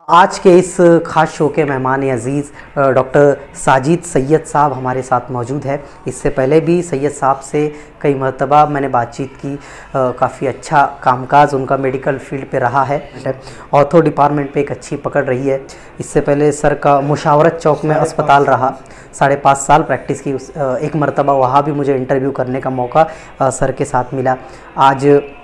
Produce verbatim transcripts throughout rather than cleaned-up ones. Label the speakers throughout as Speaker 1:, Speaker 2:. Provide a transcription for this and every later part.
Speaker 1: आज के इस ख़ास शो के मेहमान अज़ीज़ डॉक्टर साजिद सैयद साहब हमारे साथ मौजूद है। इससे पहले भी सैयद साहब से कई मरतबा मैंने बातचीत की। काफ़ी अच्छा कामकाज उनका मेडिकल फील्ड पे रहा है। ऑर्थो डिपार्टमेंट पे एक अच्छी पकड़ रही है। इससे पहले सर का मुशावरत चौक में अस्पताल रहा, साढ़े पाँच साल प्रैक्टिस की। उस एक मरतबा वहाँ भी मुझे इंटरव्यू करने का मौका सर के साथ मिला। आज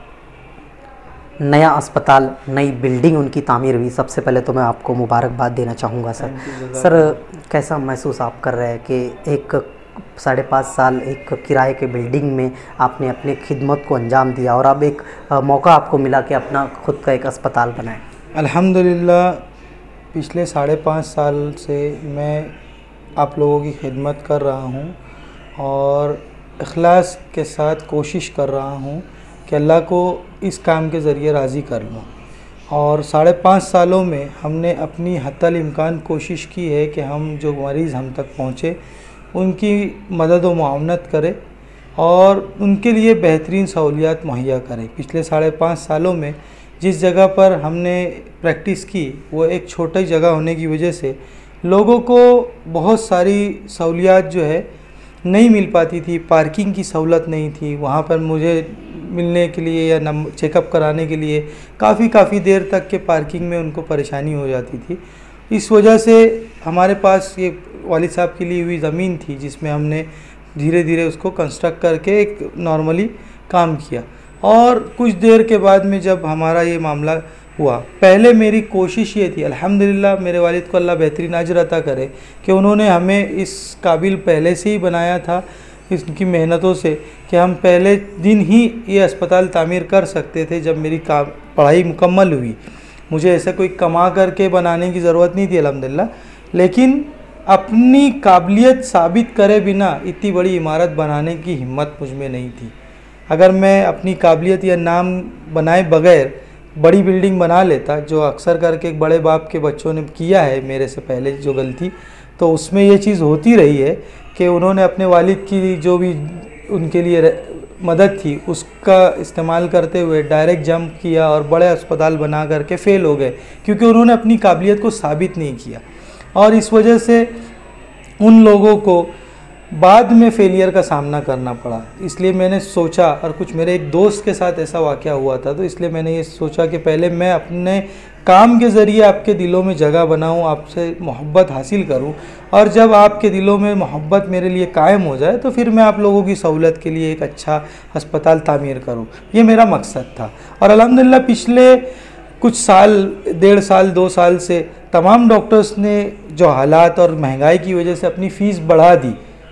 Speaker 1: नया अस्पताल, नई बिल्डिंग उनकी तामीर हुई। सबसे पहले तो मैं आपको मुबारकबाद देना चाहूँगा सर। सर कैसा महसूस आप कर रहे हैं कि एक साढ़े पाँच साल एक किराए के बिल्डिंग में आपने अपनी खिदमत को अंजाम दिया और अब एक मौका आपको मिला कि अपना खुद का एक अस्पताल बनाएं।
Speaker 2: अल्हम्दुलिल्लाह पिछले साढ़े पाँच साल से मैं आप लोगों की खिदमत कर रहा हूँ और इखलास के साथ कोशिश कर रहा हूँ कि अल्लाह को इस काम के ज़रिए राज़ी कर लूँ। और साढ़े पाँच सालों में हमने अपनी हत्तल इम्कान कोशिश की है कि हम जो मरीज़ हम तक पहुँचे उनकी मदद व मुआवनत करें और उनके लिए बेहतरीन सहूलियात मुहैया करें। पिछले साढ़े पाँच सालों में जिस जगह पर हमने प्रैक्टिस की वो एक छोटी जगह होने की वजह से लोगों को बहुत सारी सहूलियात जो है नहीं मिल पाती थी। पार्किंग की सहूलत नहीं थी, वहाँ पर मुझे मिलने के लिए या नम चेकअप कराने के लिए काफ़ी काफ़ी देर तक के पार्किंग में उनको परेशानी हो जाती थी। इस वजह से हमारे पास ये वालिद साहब की ली हुई ज़मीन थी जिसमें हमने धीरे धीरे उसको कंस्ट्रक्ट करके एक नॉर्मली काम किया। और कुछ देर के बाद में जब हमारा ये मामला हुआ, पहले मेरी कोशिश ये थी, अल्हम्दुलिल्लाह मेरे वालिद को अल्लाह बेहतरीन अजर अता करे कि उन्होंने हमें इस काबिल पहले से ही बनाया था इसकी मेहनतों से कि हम पहले दिन ही ये अस्पताल तामीर कर सकते थे। जब मेरी का पढ़ाई मुकम्मल हुई, मुझे ऐसा कोई कमा करके बनाने की ज़रूरत नहीं थी अल्हम्दुलिल्लाह, लेकिन अपनी काबिलियत साबित करे बिना इतनी बड़ी इमारत बनाने की हिम्मत मुझ में नहीं थी। अगर मैं अपनी काबिलियत या नाम बनाए बग़ैर बड़ी बिल्डिंग बना लेता, जो अक्सर करके एक बड़े बाप के बच्चों ने किया है मेरे से पहले जो गलती, तो उसमें ये चीज़ होती रही है कि उन्होंने अपने वालिद की जो भी उनके लिए मदद थी उसका इस्तेमाल करते हुए डायरेक्ट जंप किया और बड़े अस्पताल बना करके फ़ेल हो गए क्योंकि उन्होंने अपनी काबिलियत को साबित नहीं किया। और इस वजह से उन लोगों को बाद में फेलियर का सामना करना पड़ा। इसलिए मैंने सोचा, और कुछ मेरे एक दोस्त के साथ ऐसा वाक़या हुआ था, तो इसलिए मैंने ये सोचा कि पहले मैं अपने काम के ज़रिए आपके दिलों में जगह बनाऊं, आपसे मोहब्बत हासिल करूं, और जब आपके दिलों में मोहब्बत मेरे लिए कायम हो जाए तो फिर मैं आप लोगों की सहूलत के लिए एक अच्छा अस्पताल तामीर करूं। ये मेरा मकसद था। और अल्हम्दुलिल्लाह पिछले कुछ साल, डेढ़ साल दो साल से तमाम डॉक्टर्स ने जो हालात और महंगाई की वजह से अपनी फ़ीस बढ़ा दी,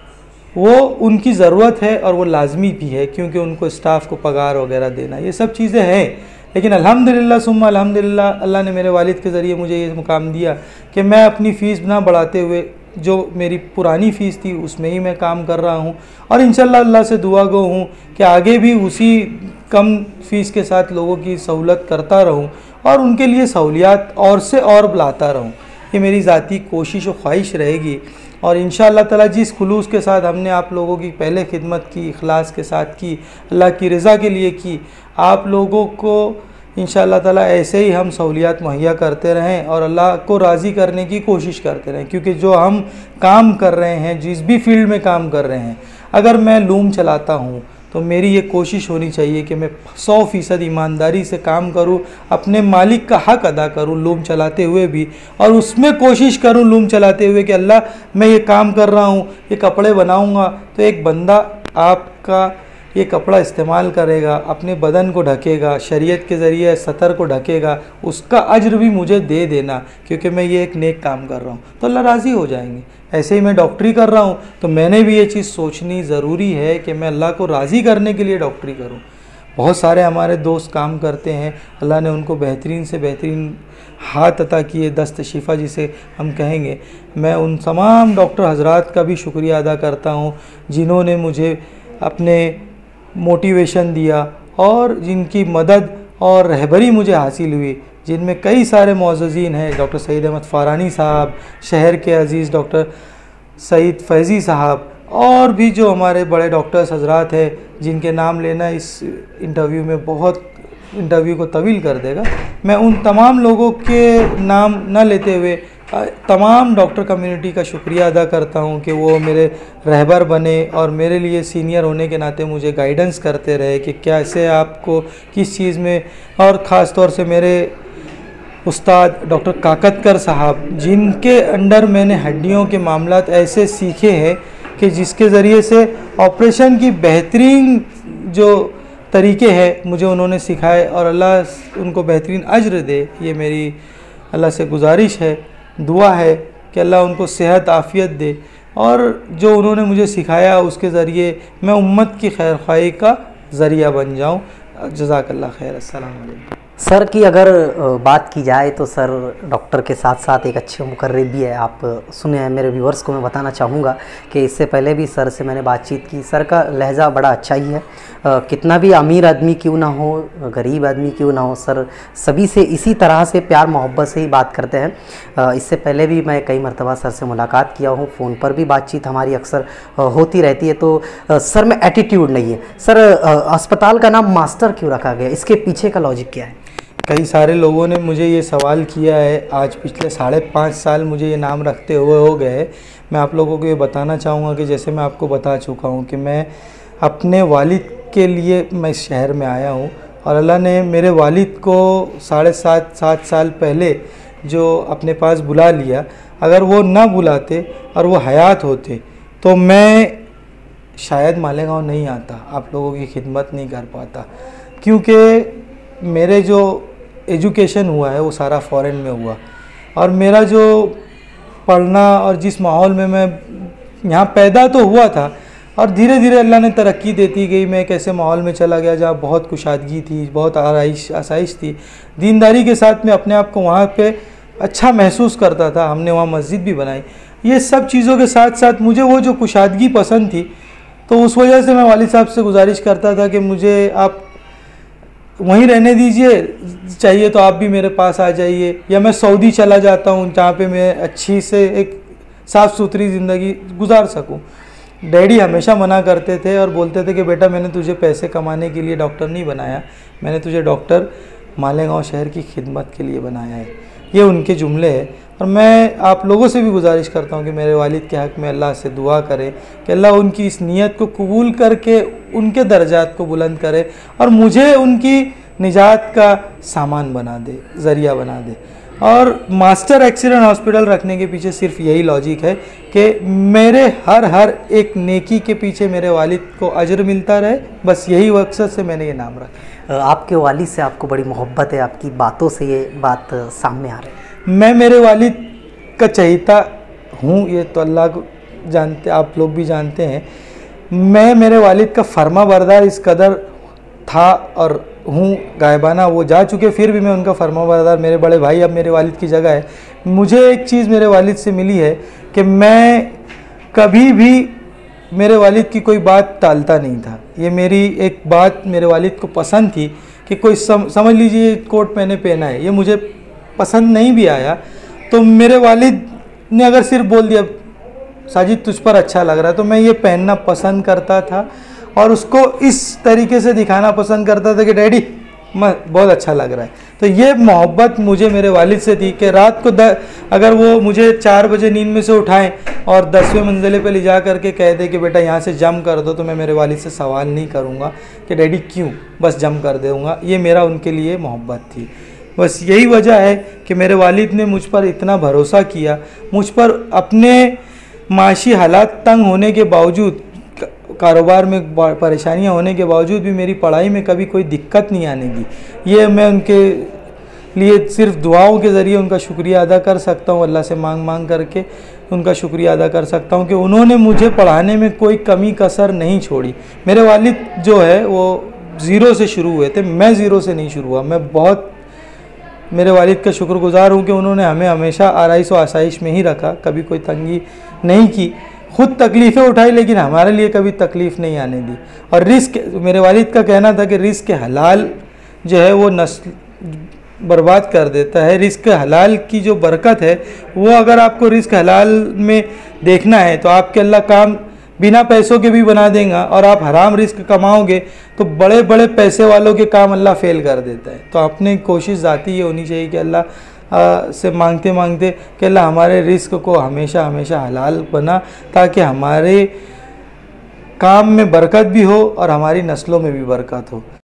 Speaker 2: वो उनकी ज़रूरत है और वो लाजमी भी है क्योंकि उनको स्टाफ को पगार वगैरह देना, ये सब चीज़ें हैं। लेकिन अल्हम्दुलिल्लाह सुम्मा अल्हम्दुलिल्लाह अल्लाह ने मेरे वालिद के ज़रिए मुझे ये मुकाम दिया कि मैं अपनी फ़ीस ना बढ़ाते हुए जो मेरी पुरानी फ़ीस थी उसमें ही मैं काम कर रहा हूँ। और इंशाअल्लाह अल्लाह से दुआ गो हूँ कि आगे भी उसी कम फ़ीस के साथ लोगों की सहूलत करता रहूँ और उनके लिए सहूलियात और से और लाता रहूँ। ये मेरी ज़ाती कोशिश और ख्वाहिश रहेगी। और इंशाअल्लाह ताला जिस खुलूस के साथ हमने आप लोगों की पहले खिदमत की, इखलास के साथ की, अल्लाह की रज़ा के लिए की, आप लोगों को इंशाअल्लाह ताला ऐसे ही हम सहूलियात मुहैया करते रहें और अल्लाह को राज़ी करने की कोशिश करते रहें। क्योंकि जो हम काम कर रहे हैं, जिस भी फील्ड में काम कर रहे हैं, अगर मैं लूम चलाता हूँ तो मेरी ये कोशिश होनी चाहिए कि मैं सौ फ़ीसद ईमानदारी से काम करूं, अपने मालिक का हक़ अदा करूं लूम चलाते हुए भी, और उसमें कोशिश करूं लूम चलाते हुए कि अल्लाह मैं ये काम कर रहा हूं, ये कपड़े बनाऊंगा तो एक बंदा आपका ये कपड़ा इस्तेमाल करेगा, अपने बदन को ढकेगा, शरीयत के ज़रिए सतर को ढकेगा, उसका अज्र भी मुझे दे देना क्योंकि मैं ये एक नेक काम कर रहा हूँ, तो अल्लाह राज़ी हो जाएंगे। ऐसे ही मैं डॉक्टरी कर रहा हूँ तो मैंने भी ये चीज़ सोचनी ज़रूरी है कि मैं अल्लाह को राज़ी करने के लिए डॉक्टरी करूँ। बहुत सारे हमारे दोस्त काम करते हैं, अल्लाह ने उनको बेहतरीन से बेहतरीन हाथ अता किए, दस्त शिफा जिसे हम कहेंगे। मैं उन तमाम डॉक्टर हजरात का भी शुक्रिया अदा करता हूँ जिन्होंने मुझे अपने मोटिवेशन दिया और जिनकी मदद और रहबरी मुझे हासिल हुई, जिनमें कई सारे मौज़ज़ीन हैं। डॉक्टर सईद अहमद फ़ारानी साहब, शहर के अज़ीज़ डॉक्टर सईद फैज़ी साहब, और भी जो हमारे बड़े डॉक्टर्स हजरात हैं जिनके नाम लेना इस इंटरव्यू में बहुत इंटरव्यू को तवील कर देगा। मैं उन तमाम लोगों के नाम न लेते हुए तमाम डॉक्टर कम्युनिटी का शुक्रिया अदा करता हूं कि वो मेरे रहबर बने और मेरे लिए सीनियर होने के नाते मुझे गाइडेंस करते रहे कि कैसे आपको किस चीज़ में, और ख़ास तौर से मेरे उस्ताद डॉक्टर काकतकर साहब, जिनके अंडर मैंने हड्डियों के मामलात ऐसे सीखे हैं कि जिसके ज़रिए से ऑपरेशन की बेहतरीन जो तरीके हैं मुझे उन्होंने सिखाए, और अल्लाह उनको बेहतरीन अज्र दे। ये मेरी अल्लाह से गुजारिश है, दुआ है कि अल्लाह उनको सेहत आफ़ियत दे, और जो उन्होंने मुझे सिखाया उसके ज़रिए मैं उम्मत की खैर ख्वाही का ज़रिया बन जाऊँ। जज़ाकल्लाह खैर। अस्सलाम वालेकुम।
Speaker 1: सर की अगर बात की जाए तो सर डॉक्टर के साथ साथ एक अच्छे मुकर्रिर भी है। आप सुने हैं, मेरे व्यूअर्स को मैं बताना चाहूँगा कि इससे पहले भी सर से मैंने बातचीत की। सर का लहजा बड़ा अच्छा ही है, आ, कितना भी अमीर आदमी क्यों ना हो, गरीब आदमी क्यों ना हो, सर सभी से इसी तरह से प्यार मोहब्बत से ही बात करते हैं। आ, इससे पहले भी मैं कई मरतबा सर से मुलाकात किया हूँ, फ़ोन पर भी बातचीत हमारी अक्सर होती रहती है। तो आ, सर में एटीट्यूड नहीं है। सर अस्पताल का नाम मास्टर क्यों रखा गया, इसके पीछे का लॉजिक क्या है?
Speaker 2: कई सारे लोगों ने मुझे ये सवाल किया है, आज पिछले साढ़े पाँच साल मुझे ये नाम रखते हुए हो गए। मैं आप लोगों को ये बताना चाहूँगा कि जैसे मैं आपको बता चुका हूँ कि मैं अपने वालिद के लिए मैं इस शहर में आया हूँ, और अल्लाह ने मेरे वालिद को साढ़े सात सात साल पहले जो अपने पास बुला लिया। अगर वो ना बुलाते और वो हयात होते तो मैं शायद मालेगांव नहीं आता, आप लोगों की खिदमत नहीं कर पाता, क्योंकि मेरे जो एजुकेशन हुआ है वो सारा फ़ॉरेन में हुआ, और मेरा जो पढ़ना और जिस माहौल में मैं यहाँ पैदा तो हुआ था और धीरे धीरे अल्लाह ने तरक्की देती गई, मैं एक ऐसे माहौल में चला गया जहाँ बहुत कुशादगी थी, बहुत आराइश आसाइश थी। दीनदारी के साथ मैं अपने आप को वहाँ पे अच्छा महसूस करता था। हमने वहाँ मस्जिद भी बनाई। ये सब चीज़ों के साथ साथ मुझे वो जो कुशादगी पसंद थी, तो उस वजह से मैं वालिद साहब से गुजारिश करता था कि मुझे आप वहीं रहने दीजिए, चाहिए तो आप भी मेरे पास आ जाइए, या मैं सऊदी चला जाता हूँ जहाँ पे मैं अच्छी से एक साफ़ सुथरी ज़िंदगी गुजार सकूँ। डैडी हमेशा मना करते थे और बोलते थे कि बेटा मैंने तुझे पैसे कमाने के लिए डॉक्टर नहीं बनाया, मैंने तुझे डॉक्टर मालेगांव शहर की खिदमत के लिए बनाया है। ये उनके जुमले हैं, और मैं आप लोगों से भी गुजारिश करता हूँ कि मेरे वालिद के हक़ में अल्लाह से दुआ करें कि अल्लाह उनकी इस नीयत को कबूल करके उनके दर्जात को बुलंद करे और मुझे उनकी निजात का सामान बना दे, ज़रिया बना दे। और मास्टर एक्सीडेंट हॉस्पिटल रखने के पीछे सिर्फ यही लॉजिक है कि मेरे हर हर एक नेकी के पीछे मेरे वालिद को अजर मिलता रहे, बस यही मकसद से मैंने ये नाम रखा।
Speaker 1: आपके वालिद से आपको बड़ी मोहब्बत है, आपकी बातों से ये बात सामने आ रही है।
Speaker 2: मैं मेरे वालिद का चहीता हूँ, ये तो अल्लाह को जानते, आप लोग भी जानते हैं। मैं मेरे वालिद का फर्मा बरदार इस कदर था और हूँ, गायबाना वो जा चुके, फिर भी मैं उनका फर्मा बरदार, मेरे बड़े भाई अब मेरे वालिद की जगह है। मुझे एक चीज़ मेरे वालिद से मिली है कि मैं कभी भी मेरे वालिद की कोई बात टालता नहीं था। ये मेरी एक बात मेरे वालिद को पसंद थी कि कोई सम, समझ लीजिए कोट मैंने पहना है, ये मुझे पसंद नहीं भी आया तो मेरे वालिद ने अगर सिर्फ बोल दिया साजिद तुझ पर अच्छा लग रहा है, तो मैं ये पहनना पसंद करता था और उसको इस तरीके से दिखाना पसंद करता था कि डैडी मैं बहुत अच्छा लग रहा है। तो ये मोहब्बत मुझे मेरे वालिद से थी कि रात को द, अगर वो मुझे चार बजे नींद में से उठाएं और दसवें मंजिले पे ले जा करके कह दे कि बेटा यहाँ से जम कर दो, तो मैं मेरे वालिद से सवाल नहीं करूँगा कि डैडी क्यों, बस जम कर दूँगा। ये मेरा उनके लिए मोहब्बत थी। बस यही वजह है कि मेरे वालिद ने मुझ पर इतना भरोसा किया, मुझ पर अपने माशी हालात तंग होने के बावजूद, कारोबार में परेशानियां होने के बावजूद भी मेरी पढ़ाई में कभी कोई दिक्कत नहीं आने दी। ये मैं उनके लिए सिर्फ दुआओं के ज़रिए उनका शुक्रिया अदा कर सकता हूँ, अल्लाह से मांग मांग करके उनका शुक्रिया अदा कर सकता हूँ कि उन्होंने मुझे पढ़ाने में कोई कमी कसर नहीं छोड़ी। मेरे वालिद जो है वो ज़ीरो से शुरू हुए थे, मैं ज़ीरो से नहीं शुरू हुआ। मैं बहुत मेरे वालिद का शुक्रगुजार हूँ कि उन्होंने हमें हमेशा आराइश व आसाइश में ही रखा, कभी कोई तंगी नहीं की। खुद तकलीफ़ें उठाई लेकिन हमारे लिए कभी तकलीफ़ नहीं आने दी। और रिस्क, मेरे वालिद का कहना था कि रिस्क हलाल जो है वो नस्ल बर्बाद कर देता है। रिस्क हलाल की जो बरकत है वो, अगर आपको रिस्क हलाल में देखना है तो आपके अल्लाह काम बिना पैसों के भी बना देगा और आप हराम रिस्क कमाओगे तो बड़े बड़े पैसे वालों के काम अल्लाह फेल कर देता है। तो अपनी कोशिश ज़ाती ये होनी चाहिए कि अल्लाह आ, से मांगते मांगते कि अल्लाह हमारे रिस्क को हमेशा हमेशा हलाल बना, ताकि हमारे काम में बरकत भी हो और हमारी नस्लों में भी बरकत हो।